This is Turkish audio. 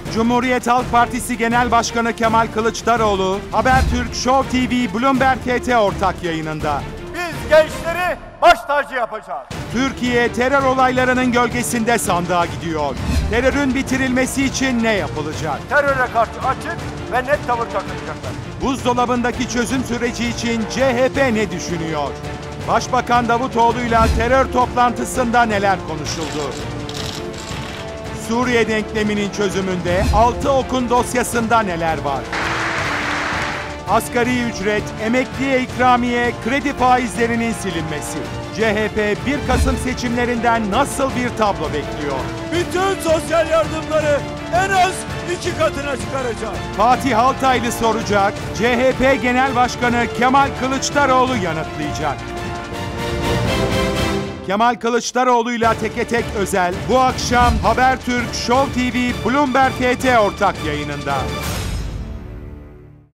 Cumhuriyet Halk Partisi Genel Başkanı Kemal Kılıçdaroğlu, Habertürk, Show TV, Bloomberg KT ortak yayınında. Biz gençleri baş tacı yapacağız. Türkiye terör olaylarının gölgesinde sandığa gidiyor. Terörün bitirilmesi için ne yapılacak? Teröre karşı açık ve net tavır takınacaklar. Buzdolabındaki çözüm süreci için CHP ne düşünüyor? Başbakan Davutoğlu'yla terör toplantısında neler konuşuldu? Suriye denkleminin çözümünde 6 okun dosyasında neler var? Asgari ücret, emekliye ikramiye, kredi faizlerinin silinmesi. CHP 1 Kasım seçimlerinden nasıl bir tablo bekliyor? Bütün sosyal yardımları en az 2 katına çıkaracağım. Fatih Altaylı soracak, CHP Genel Başkanı Kemal Kılıçdaroğlu yanıtlayacak. Kemal Kılıçdaroğlu'yla teke tek özel bu akşam Habertürk, Show TV, Bloomberg KT ortak yayınında.